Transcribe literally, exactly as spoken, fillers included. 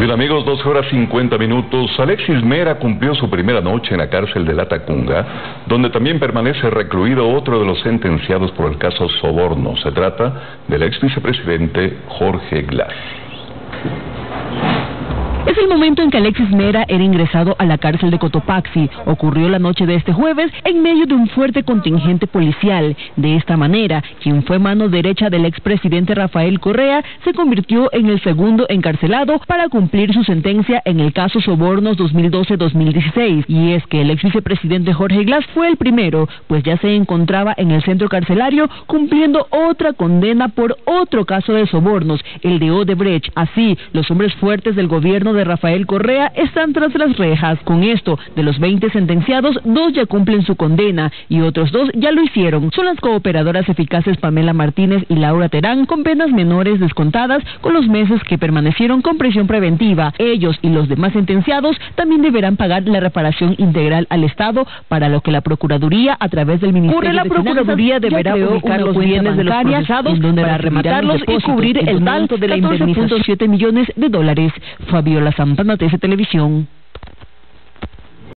Bien amigos, dos horas cincuenta minutos. Alexis Mera cumplió su primera noche en la cárcel de Latacunga, donde también permanece recluido otro de los sentenciados por el caso Soborno. Se trata del ex vicepresidente Jorge Glass. Es el momento en que Alexis Mera era ingresado a la cárcel de Cotopaxi. Ocurrió la noche de este jueves en medio de un fuerte contingente policial. De esta manera, quien fue mano derecha del expresidente Rafael Correa se convirtió en el segundo encarcelado para cumplir su sentencia en el caso Sobornos dos mil doce dos mil dieciséis. Y es que el ex vicepresidente Jorge Glass fue el primero, pues ya se encontraba en el centro carcelario cumpliendo otra condena por otro caso de sobornos, el de Odebrecht. Así, los hombres fuertes del gobierno de Rafael Correa están tras las rejas. Con esto, de los veinte sentenciados, dos ya cumplen su condena y otros dos ya lo hicieron. Son las cooperadoras eficaces Pamela Martínez y Laura Terán, con penas menores descontadas con los meses que permanecieron con prisión preventiva. Ellos y los demás sentenciados también deberán pagar la reparación integral al Estado, para lo que la Procuraduría, a través del Ministerio la de Procuraduría Finanzas, deberá ubicar los bienes de los procesados para rematarlos y cubrir el total de la indemnización. catorce punto siete millones de dólares. Fabiola Santana, T C Televisión.